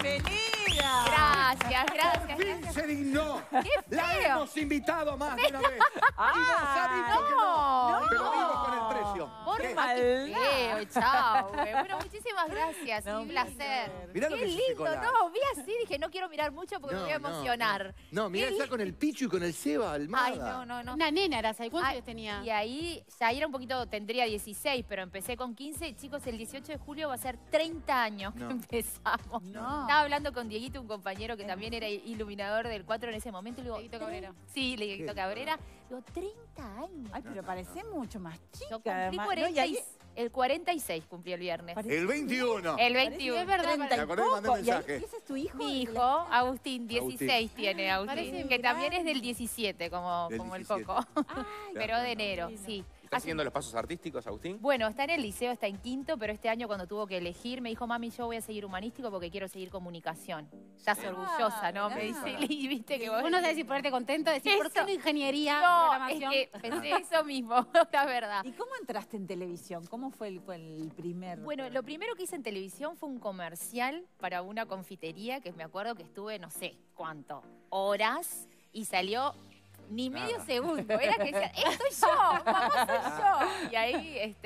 ¡Bienvenida! Gracias, gracias. Por fin se dignó. ¡Qué La feo! hemos invitado más de una vez. Y nos ha dicho que no. no. Pero digo con el precio. Por ¿Qué? más que feo, chao. Bueno, muchísimas gracias, No, un placer. Mirá lo Qué que es ese lindo, collage. no, vi así, dije, no quiero mirar mucho porque me voy a emocionar. No, mirá, Qué está con el Pichu y con el Seba Almada. Ay, no. Una nena eras ahí. ¿Cuántos Ay, años tenía? Y ahí ya era un poquito, tendría 16, pero empecé con 15. Y chicos, el 18 de julio va a ser 30 años que No. empezamos. No. Estaba hablando con Dieguito, un compañero que también era iluminador del 4 en ese momento. Y le digo, Dieguito Cabrera. Sí, Dieguito ¿Qué? Cabrera. Digo, 30 años. Ay, pero parece mucho más chica. Yo cumplí además. 46. El 46 cumplí el viernes. El 21. El Parece 21. es verdad, Me acordé de mandar poco. ¿Y ahí mensaje. ese es tu hijo? Mi hijo, Agustín, 16 tiene Parece Agustín, que también es grande. del 17, como, Del como el 17. Coco. Ay, Pero de enero, sí. ¿Estás siguiendo los pasos artísticos, Agustín? Bueno, está en el liceo, está en quinto, pero este año cuando tuvo que elegir me dijo, mami, yo voy a seguir humanístico porque quiero seguir comunicación. Ya es orgullosa, ¿no? Me dice, y viste que vos... Vos no sabés si ponerte contento, decir, ¿por qué Eso. no ingeniería, No, programación? es que pensé eso mismo, la verdad. ¿Y cómo entraste en televisión? ¿Cómo fue el primer...? Bueno, lo primero que hice en televisión fue un comercial para una confitería que me acuerdo que estuve, no sé cuánto, horas y salió ni medio segundo. Era que decía, ¡estoy yo! ¡Mamá, soy yo! Y ahí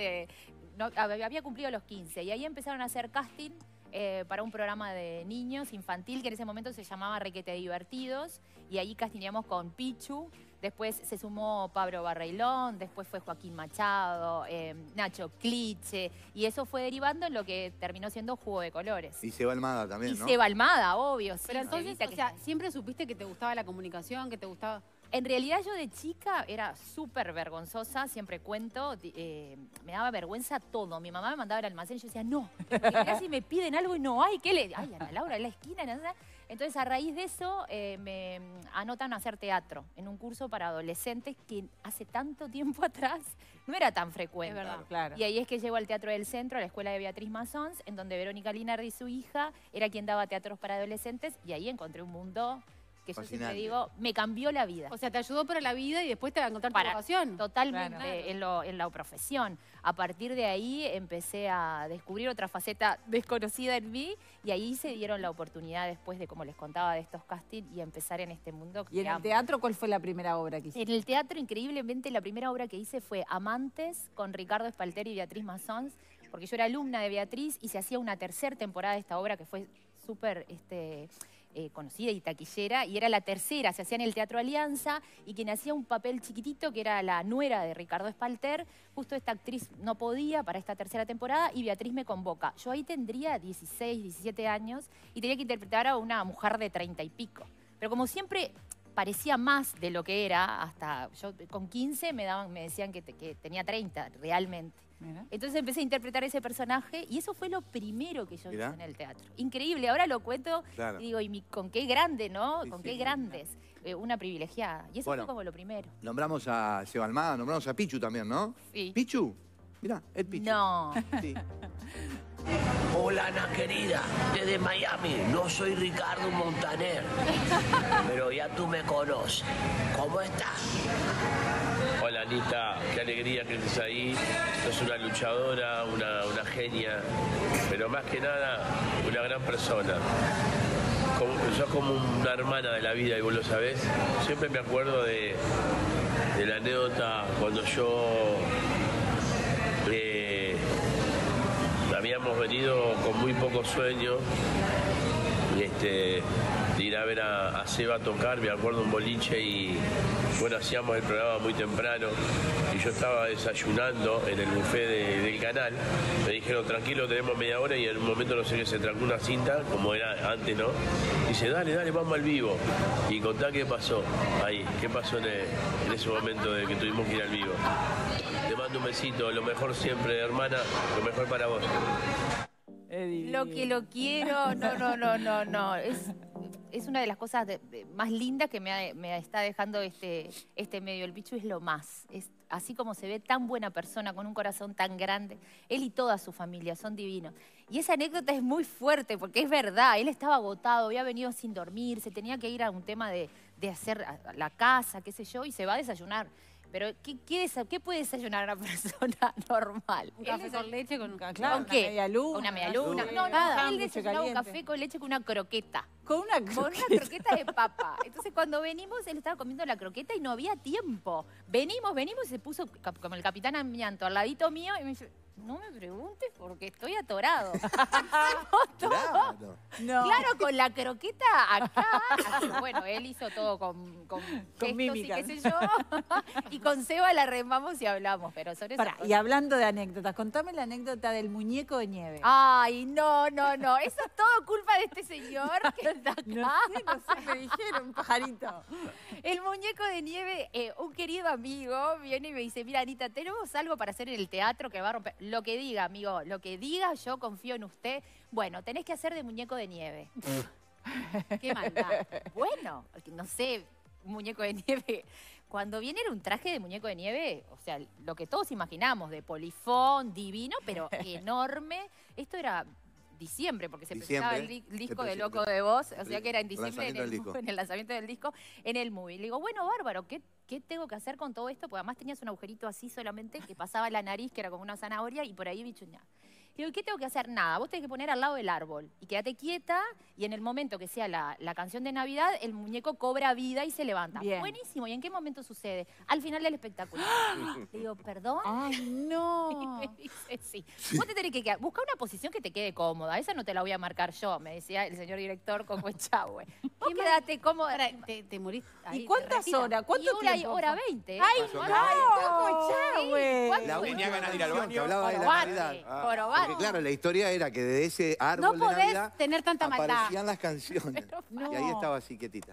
había cumplido los 15 y ahí empezaron a hacer casting para un programa de niños infantil que en ese momento se llamaba Requete Divertidos y ahí castingamos con Pichu. Después se sumó Pablo Barreilón, después fue Joaquín Machado, Nacho Cliche, y eso fue derivando en lo que terminó siendo Jugo de Colores. Y Seba Almada también, Y ¿no? Seba Almada, obvio. Sí, Pero entonces, Sebita, o sea, siempre supiste que te gustaba la comunicación, que te gustaba... En realidad yo de chica era súper vergonzosa, siempre cuento, me daba vergüenza todo. Mi mamá me mandaba al almacén y yo decía, no, porque casi me piden algo y no hay, ¿qué le...? Ay, Ana Laura, en la esquina, no sé. Entonces a raíz de eso me anotan a hacer teatro en un curso para adolescentes que hace tanto tiempo atrás no era tan frecuente. Es verdad. Claro. Y ahí es que llego al Teatro del Centro, a la escuela de Beatriz Massons, en donde Verónica Linardi, su hija, era quien daba teatros para adolescentes y ahí encontré un mundo que yo siempre Fascinante. digo, me cambió la vida. O sea, te ayudó para la vida y después te va a encontrar tu Para- vocación. Totalmente, Claro. en la profesión. A partir de ahí empecé a descubrir otra faceta desconocida en mí y ahí se dieron la oportunidad después de, como les contaba, de estos castings y empezar en este mundo que ¿Y en el amo. teatro cuál fue la primera obra que hiciste? En el teatro, increíblemente, la primera obra que hice fue Amantes con Ricardo Espalter y Beatriz Massons, porque yo era alumna de Beatriz y se hacía una tercera temporada de esta obra que fue súper conocida y taquillera, y era la tercera, se hacía en el Teatro Alianza, y quien hacía un papel chiquitito, que era la nuera de Ricardo Espalter, justo esta actriz no podía para esta tercera temporada, y Beatriz me convoca. Yo ahí tendría 16, 17 años, y tenía que interpretar a una mujer de 30 y pico. Pero como siempre parecía más de lo que era, hasta yo con 15 me decían que tenía 30 realmente. Mira. Entonces empecé a interpretar ese personaje y eso fue lo primero que yo Mirá. hice en el teatro. Increíble, ahora lo cuento Claro. y digo, con qué grande, ¿no? Sí, Con sí. qué grandes. Una privilegiada. Y eso Bueno. fue como lo primero. Nombramos a Seba Almada, nombramos a Pichu también, ¿no? Sí. ¿Pichu? Mirá, el Pichu. No. Sí. Hola Ana querida, desde Miami, no soy Ricardo Montaner, pero ya tú me conoces. ¿Cómo estás? Hola Anita, qué alegría que estés ahí. Sos una luchadora, una genia, pero más que nada una gran persona. Sos como una hermana de la vida y vos lo sabés. Siempre me acuerdo de la anécdota cuando habíamos venido con muy pocos sueños de ir a ver a Seba tocar, me acuerdo un boliche y bueno, hacíamos el programa muy temprano y yo estaba desayunando en el buffet del canal, me dijeron tranquilo, tenemos media hora y en un momento no sé qué, se trancó una cinta, como era antes, ¿no? Dice, dale, vamos al vivo. Y contá qué pasó ahí, qué pasó en ese momento de que tuvimos que ir al vivo. Te mando un besito, lo mejor siempre, hermana, lo mejor para vos. Lo que lo quiero, no. Es una de las cosas más lindas que me está dejando este medio. El Pichu es lo más. Es así como se ve, tan buena persona, con un corazón tan grande. Él y toda su familia son divinos. Y esa anécdota es muy fuerte porque es verdad. Él estaba agotado, había venido sin dormir, se tenía que ir a un tema de hacer la casa, qué sé yo, y se va a desayunar. Pero, ¿qué puede desayunar una persona normal? Un café con leche con... Claro, ¿Con qué? Una media luna. Una media luna. Azul. No, Un nada. Él sándwich desayunaba un caliente. café con leche con una croqueta. Con una Con una croqueta. croqueta de papa. Entonces, cuando venimos, él estaba comiendo la croqueta y no había tiempo. Venimos y se puso como el capitán Amianto al ladito mío y me dice, no me preguntes porque estoy atorado. Claro. No. Claro, con la croqueta acá. Así, bueno, él hizo todo con gestos mímicas. y qué sé yo. Y con Seba la remamos y hablamos, pero sobre eso. Pará, y hablando de anécdotas, contame la anécdota del muñeco de nieve. Ay, no. Eso es todo culpa de este señor que está acá. No sé, me dijeron, pajarito. El muñeco de nieve, un querido amigo viene y me dice, mira, Anita, tenemos algo para hacer en el teatro que va a romper. Lo que diga, amigo, lo que diga, yo confío en usted. Bueno, tenés que hacer de muñeco de nieve. Qué maldad. Bueno, no sé, un muñeco de nieve. Cuando viene era un traje de muñeco de nieve, o sea, lo que todos imaginamos, de polifón, divino, pero enorme. Esto era diciembre, porque se presentaba el disco de Loco de Voz, o sea que era en diciembre en el lanzamiento del disco, en el movie. Le digo, bueno, bárbaro, ¿qué tengo que hacer con todo esto? Porque además tenías un agujerito así solamente, que pasaba la nariz, que era como una zanahoria, y por ahí bichuñá. Le digo, ¿qué tengo que hacer? Nada, vos tenés que poner al lado del árbol y quédate quieta y en el momento que sea la canción de Navidad, el muñeco cobra vida y se levanta. Bien. Buenísimo. ¿Y en qué momento sucede? Al final del espectáculo. Le digo, ¿perdón? Ay, Y no. me dice, sí. Vos te tenés que quedar, busca una posición que te quede cómoda. Esa no te la voy a marcar yo, me decía el señor director con Huechahue. Vos quédate cómoda. Te morís ahí. ¿Y cuántas horas? ¿Cuánto Y tiempo? hora 20. ¡Ay, Más o no! menos. Huechahue. ¿Cuánto? La Tenía última ganas de ir al canción baño. que hablaba de la Jorobate, Navidad. jorobate. Porque claro, la historia era que de ese No árbol de podés Navidad tener tanta maldad. aparecían las canciones. No. Y ahí estaba así quietita.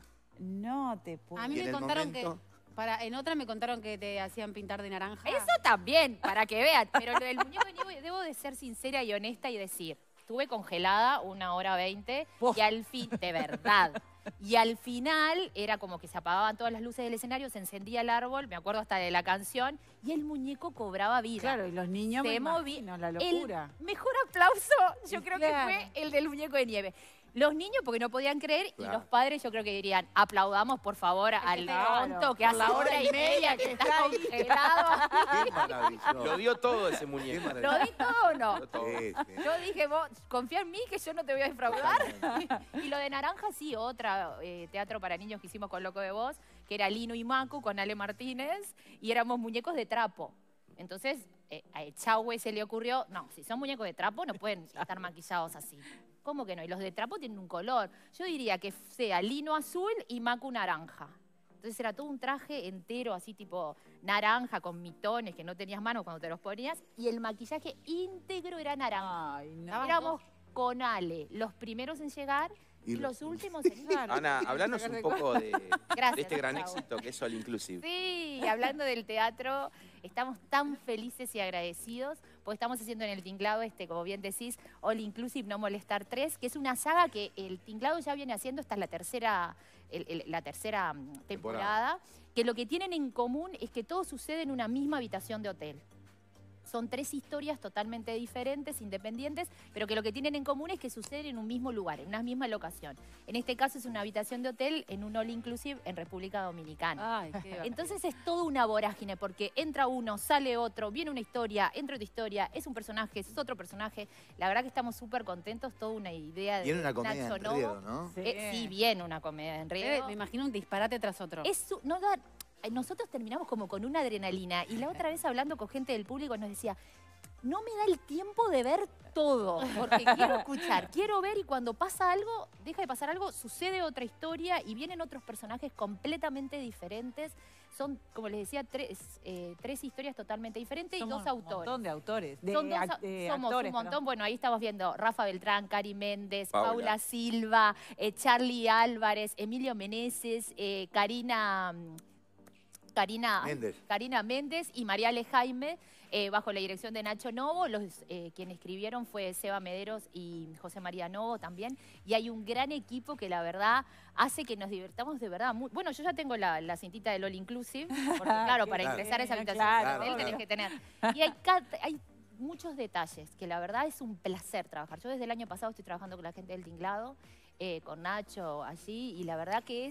No te puedo. A mí Y en me el contaron momento- en otra me contaron que te hacían pintar de naranja. Eso también, para que vean. Pero lo del muñeco de nieve, debo de ser sincera y honesta y decir, estuve congelada 1 hora 20 y al fin, de verdad. Y al final era como que se apagaban todas las luces del escenario, se encendía el árbol, me acuerdo hasta de la canción, y el muñeco cobraba vida. Claro, y los niños me Se moví. imagino, la locura. El mejor aplauso, yo Y creo claro. que fue el del muñeco de nieve. Los niños porque no podían creer y Claro. los padres yo creo que dirían, aplaudamos por favor al Claro, tonto que por hace la hora hora y y media que está congelado. Qué maravilloso. Lo dio todo ese Qué muñeco. ¿Lo maravilloso. di todo o no? Lo dio todo. Sí, sí. Yo dije, vos, confía en mí que yo no te voy a defraudar. Y lo de Naranja, sí, otra teatro para niños que hicimos con Loco de Voz, que era Lino y Macu con Ale Martínez, y éramos muñecos de trapo. Entonces, a Echahue se le ocurrió, no, si son muñecos de trapo no pueden estar maquillados así. ¿Cómo que no? Y los de trapo tienen un color. Yo diría que sea Lino azul y Macu naranja. Entonces era todo un traje entero, así tipo naranja, con mitones, que no tenías manos cuando te los ponías, y el maquillaje íntegro era naranja. Ay, no. Éramos con Ale, los primeros en llegar y Y los últimos en ir. Ana, hablanos un poco de este gran Gustavo. éxito que es All Inclusive. Sí, hablando del teatro, estamos tan felices y agradecidos porque estamos haciendo en el Tinglado, como bien decís, All Inclusive No Molestar 3, que es una saga que el Tinglado ya viene haciendo, esta es la tercera temporada, que lo que tienen en común es que todo sucede en una misma habitación de hotel. Son 3 historias totalmente diferentes, independientes, pero que lo que tienen en común es que suceden en un mismo lugar, en una misma locación. En este caso es una habitación de hotel en un All Inclusive en República Dominicana. Ay, qué divertido. Entonces es toda una vorágine, porque entra uno, sale otro, viene una historia, entra otra historia, es un personaje, es otro personaje. La verdad que estamos súper contentos, toda una idea de Viene una comedia Nacho en Novo. enredo, ¿no? Sí, viene una comedia de enredo. Me imagino un disparate tras otro. Nosotros terminamos como con una adrenalina y la otra vez hablando con gente del público nos decía, no me da el tiempo de ver todo, porque quiero escuchar, quiero ver y cuando pasa algo, deja de pasar algo, sucede otra historia y vienen otros personajes completamente diferentes. Son, como les decía, tres historias totalmente diferentes Somos y 2 autores. Un montón de autores. Somos actores, un montón. Bueno, ahí estamos viendo Rafa Beltrán, Cari Méndez, Paula. Paula Silva, Charlie Álvarez, Emilio Meneses, Karina Méndez y Mariale Jaime, bajo la dirección de Nacho Novo. Quienes escribieron fue Seba Mederos y José María Novo también. Y hay un gran equipo que la verdad hace que nos divertamos de verdad. Bueno, yo ya tengo la cintita del All Inclusive, porque claro, para Claro. ingresar a esa habitación Claro, de hotel tenés claro. que tener. Y hay muchos detalles que la verdad es un placer trabajar. Yo desde el año pasado estoy trabajando con la gente del Tinglado, con Nacho allí, y la verdad que es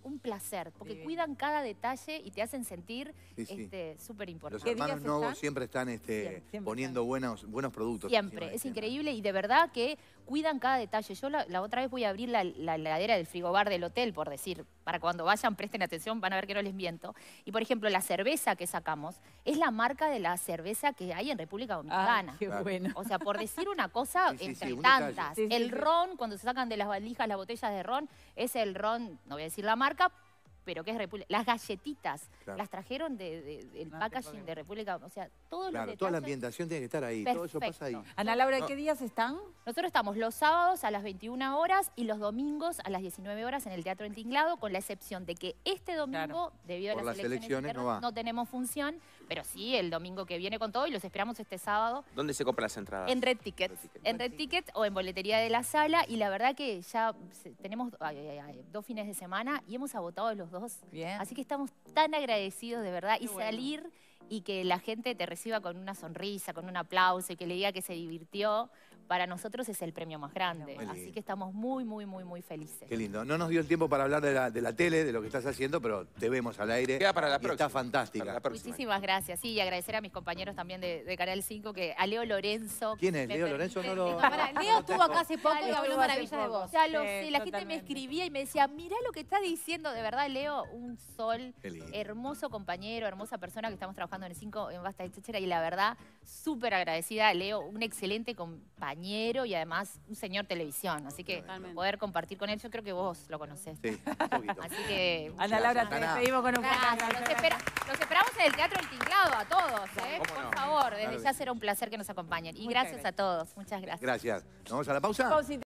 un placer, porque Divino. cuidan cada detalle y te hacen sentir Sí, sí. súper Los importante. ¿Qué días hermanos Novo están? siempre están Siempre poniendo buenos productos. Siempre, encima de es escena. increíble y de verdad que cuidan cada detalle. Yo la otra vez voy a abrir la heladera del frigobar del hotel, por decir, para cuando vayan presten atención, van a ver que no les miento. Y por ejemplo, la cerveza que sacamos es la marca de la cerveza que hay en República Dominicana. Ay, qué Claro. bueno. O sea, por decir una cosa, Sí, sí, entre sí, un tantas. detalle. Sí, sí, El sí. ron, cuando se sacan de las valijas las botellas de ron, es el ron, no voy a decir la marca, pero que es República. Las galletitas, Claro. las trajeron del No te packaging puedo de República, o sea, todos Claro, los toda la detalles. ambientación tiene que estar ahí, todo eso pasa ahí. Perfecto. Ana Laura, No. ¿qué días están? Nosotros estamos los sábados a las 21 horas y los domingos a las 19 horas en el Teatro El Tinglado, con la excepción de que este domingo, debido a Por las las elecciones elecciones, no internas, va. no tenemos función, pero sí el domingo que viene con todo y los esperamos este sábado ¿Dónde se compran las entradas? en Red Ticket. Red Ticket. En Red Ticket o en boletería de la sala. Y la verdad que ya tenemos 2 fines de semana y hemos agotado los 2. Bien. Así que estamos tan agradecidos de verdad. Y Qué bueno. salir y que la gente te reciba con una sonrisa, con un aplauso y que le diga que se divirtió, para nosotros es el premio más grande. Qué Así lindo. que estamos muy, muy, muy, muy felices. Qué lindo. No nos dio el tiempo para hablar de la tele, de lo que estás haciendo, pero te vemos al aire. Queda para la y próxima. está fantástica. Para la próxima. Muchísimas gracias. Sí, y agradecer a mis compañeros también de Canal 5, que a Leo Lorenzo. ¿Quién es? me Leo Lorenzo no lo... Pará, Leo estuvo acá hace poco y Leo habló estuvo maravillas hace de poco. vos. Ya lo Sí, sé, la gente me totalmente. escribía y me decía, mirá lo que está diciendo, de verdad, Leo, un sol, Qué lindo. hermoso compañero, hermosa persona que estamos trabajando en el 5 en Basta, etcétera, y la verdad, súper agradecida, Leo, un excelente compañero y además un señor televisión, así que Totalmente. poder compartir con él, yo creo que vos lo conocés. Sí, un poquito. Así que... Ana Laura, gracias, te Ana. despedimos con un Gracias, los esperamos en el Teatro El Tinglado a todos, ¿Cómo no? por favor, desde Claro que ya sí. será un placer que nos acompañen. Y Muchas gracias a todos, muchas gracias. Gracias. ¿Nos vamos a la pausa? Pausita.